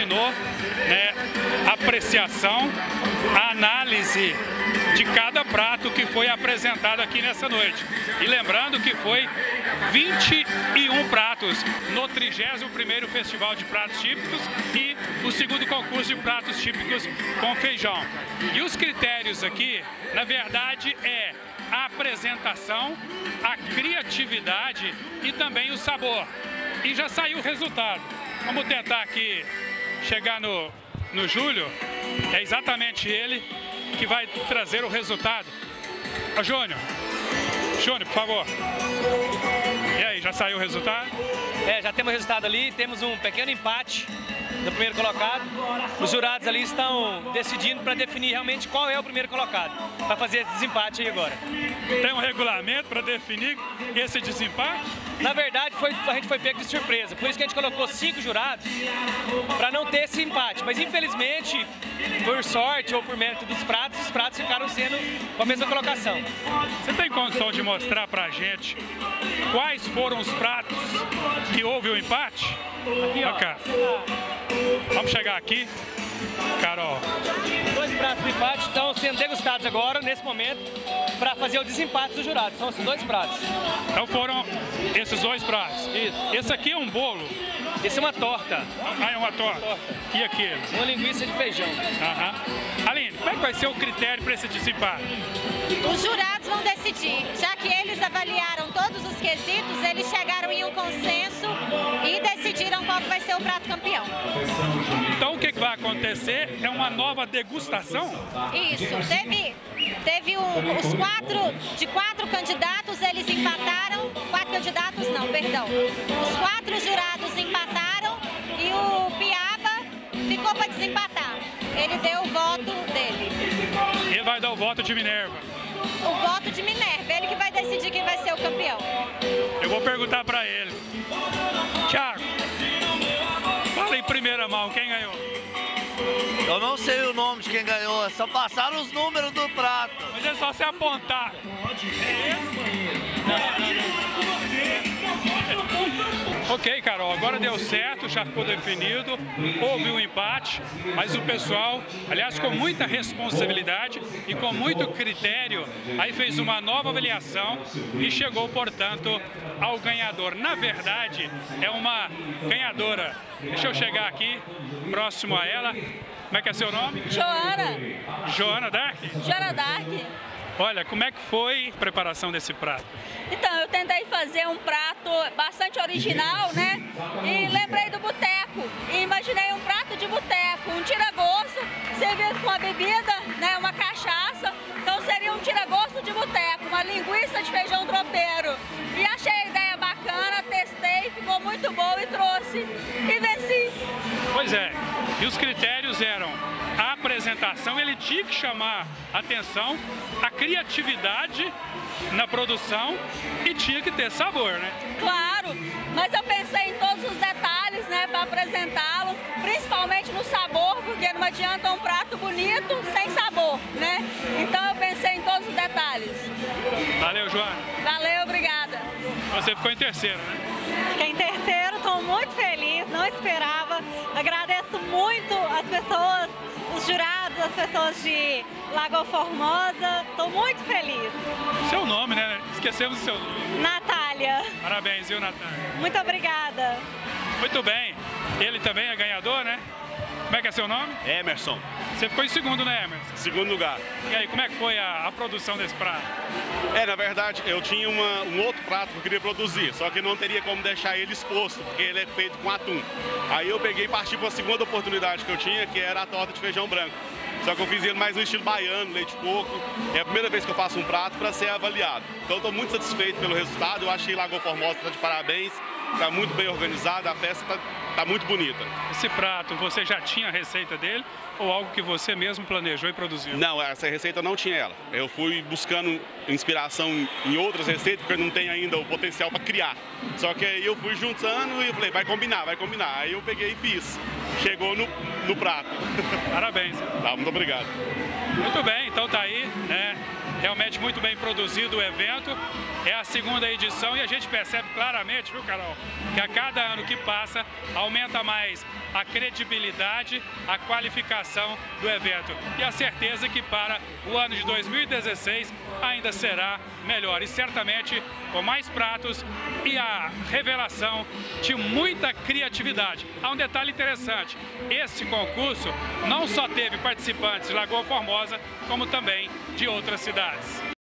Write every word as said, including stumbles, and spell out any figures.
terminou, né, a apreciação, a análise de cada prato que foi apresentado aqui nessa noite. E lembrando que foi vinte e um pratos no trigésimo primeiro Festival de Pratos Típicos e o segundo concurso de pratos típicos com feijão. E os critérios aqui, na verdade, é a apresentação, a criatividade e também o sabor. E já saiu o resultado. Vamos tentar aqui chegar no, no Júlio. É exatamente ele que vai trazer o resultado. Ô, Júnior, Júnior, por favor. E aí, já saiu o resultado? É, já temos o resultado ali, temos um pequeno empate do primeiro colocado. Os jurados ali estão decidindo para definir realmente qual é o primeiro colocado, para fazer esse desempate aí agora. Tem um regulamento para definir esse desempate? Na verdade, foi, a gente foi pego de surpresa, por isso que a gente colocou cinco jurados, para não ter esse empate. Mas infelizmente, por sorte ou por mérito dos pratos, os pratos ficaram sendo com a mesma colocação. Você tem condição de mostrar para a gente quais foram os pratos que houve o empate? Aqui, ó. Cá. Vamos chegar aqui, Carol. Dois pratos de empate estão sendo degustados agora, nesse momento, para fazer o desempate dos jurados. São esses dois pratos. Então foram esses dois pratos. Isso. Esse aqui é um bolo. Esse é uma torta. Ah, é uma torta. torta. E aquele? Uma linguiça de feijão. Aham. Aline, como é que vai ser o critério para esse desempate? Os jurados vão decidir, já que eles avaliaram todos os quesitos, eles chegaram em um consenso e decidiram qual que vai ser o prato campeão. Então o que vai acontecer é uma nova degustação? Isso, teve, teve um, os quatro, de quatro candidatos, eles empataram, quatro candidatos não, perdão, os quatro jurados empataram e o Piaba ficou para desempatar. Ele deu o voto dele. Ele vai dar o voto de Minerva. O voto de Minerva, ele que vai decidir quem vai ser o campeão. Eu vou perguntar para ele. Thiago, fala em primeira mão, quem ganhou? Eu não sei o nome de quem ganhou, só passaram os números do prato. Mas é só você apontar. Ok, Carol, agora deu certo, já ficou definido, houve um empate, mas o pessoal, aliás, com muita responsabilidade e com muito critério, aí fez uma nova avaliação e chegou, portanto, ao ganhador. Na verdade, é uma ganhadora. Deixa eu chegar aqui, próximo a ela. Como é que é seu nome? Joana. Joana Dark? Joana Dark. Olha, como é que foi a preparação desse prato? Então, eu tentei fazer um prato bastante original, né? E lembrei do boteco. E imaginei um prato de boteco, um tira-gosto, servido com uma bebida, né? Uma cachaça. Então seria um tira-gosto de boteco, uma linguiça de feijão tropeiro. E achei a ideia bacana, testei, ficou muito bom e trouxe. E venci. Pois é, e os critérios eram a apresentação, ele tinha que chamar atenção, a criatividade na produção e tinha que ter sabor, né? Claro, mas eu pensei em todos os detalhes, né, para apresentá-lo, principalmente no sabor, porque não adianta um prato bonito sem sabor, né? Então eu pensei em todos os detalhes. Valeu, Joana. Valeu, obrigada. Você ficou em terceiro, né? Fiquei em terceiro, estou muito feliz, não esperava. Agradeço muito as pessoas, os jurados, as pessoas de Lagoa Formosa. Estou muito feliz. Seu nome, né? Esquecemos o seu nome. Natália. Parabéns, viu, Natália? Muito obrigada. Muito bem. Ele também é ganhador, né? Como é que é seu nome? Emerson. Você ficou em segundo, né, Emerson? Segundo lugar. E aí, como é que foi a, a produção desse prato? É, na verdade, eu tinha uma, um outro prato que eu queria produzir, só que não teria como deixar ele exposto, porque ele é feito com atum. Aí eu peguei e parti para a segunda oportunidade que eu tinha, que era a torta de feijão branco. Só que eu fiz ele mais no estilo baiano, leite de coco. É a primeira vez que eu faço um prato para ser avaliado. Então eu estou muito satisfeito pelo resultado. Eu achei Lagoa Formosa está de parabéns. Está muito bem organizada, a festa está tá muito bonita. Esse prato, você já tinha a receita dele ou algo que você mesmo planejou e produziu? Não, essa receita não tinha ela. Eu fui buscando inspiração em outras receitas, porque não tem ainda o potencial para criar. Só que aí eu fui juntando e eu falei, vai combinar, vai combinar. Aí eu peguei e fiz. Chegou no, no prato. Parabéns. Tá, muito obrigado. Muito bem, então tá aí, né? Realmente muito bem produzido o evento. É a segunda edição e a gente percebe claramente, viu, Carol, que a cada ano que passa aumenta mais a credibilidade, a qualificação do evento. E a certeza que para o ano de dois mil e dezesseis ainda será melhor. E certamente com mais pratos e a revelação de muita criatividade. Há um detalhe interessante, esse concurso não só teve participantes de Lagoa Formosa, como também de outras cidades.